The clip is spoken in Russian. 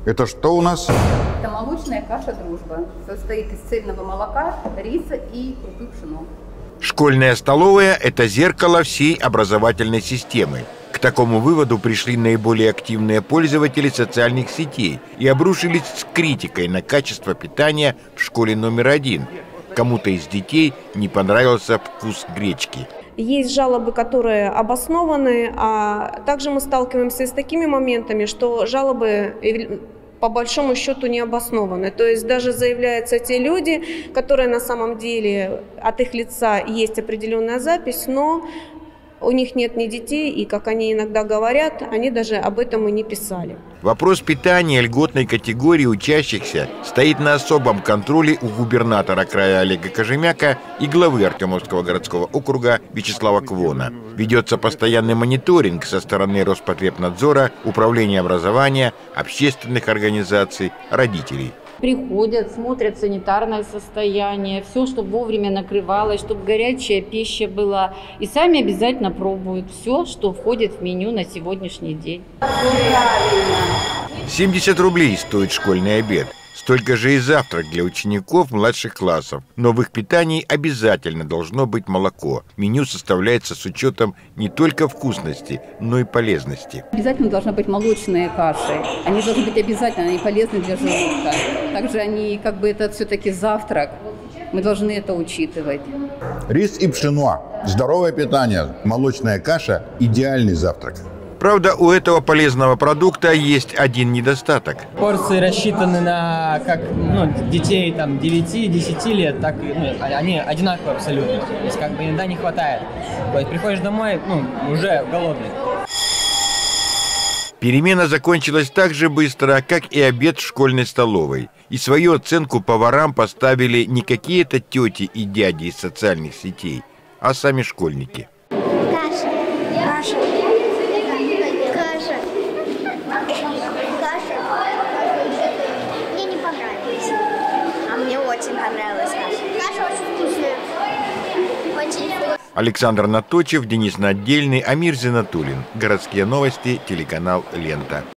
Это что у нас? Это молочная каша «Дружба». Состоит из цельного молока, риса и крупы пшено. Школьная столовая – это зеркало всей образовательной системы. К такому выводу пришли наиболее активные пользователи социальных сетей и обрушились с критикой на качество питания в школе номер 1. Кому-то из детей не понравился вкус гречки. Есть жалобы, которые обоснованы, а также мы сталкиваемся с такими моментами, что жалобы по большому счету не обоснованы. То есть даже заявляются те люди, которые на самом деле от их лица есть определенная запись, но у них нет ни детей, и, как они иногда говорят, они даже об этом и не писали. Вопрос питания льготной категории учащихся стоит на особом контроле у губернатора края Олега Кожемяка и главы Артемовского городского округа Вячеслава Квона. Ведется постоянный мониторинг со стороны Роспотребнадзора, Управления образования, общественных организаций, родителей. Приходят, смотрят санитарное состояние, все, чтобы вовремя накрывалось, чтобы горячая пища была. И сами обязательно пробуют все, что входит в меню на сегодняшний день. 70 рублей стоит школьный обед. Столько же и завтрак для учеников младших классов. Но в их питании обязательно должно быть молоко. Меню составляется с учетом не только вкусности, но и полезности. Обязательно должна быть молочная каша. Они должны быть обязательно, они полезны для желудка. Также они, это все-таки завтрак. Мы должны это учитывать. Рис и пшено. Здоровое питание. Молочная каша – идеальный завтрак. Правда, у этого полезного продукта есть один недостаток. Порции рассчитаны на детей 9-10 лет, так они одинаковые абсолютно. То есть иногда не хватает. Приходишь домой, уже голодный. Перемена закончилась так же быстро, как и обед в школьной столовой. И свою оценку поварам поставили не какие-то тети и дяди из социальных сетей, а сами школьники. Мне не понравилось. А мне очень понравилась каша. Каша очень вкусная. Очень вкусная. Александр Наточев, Денис Надельный, Амир Зинатуллин. Городские новости, телеканал «Лента».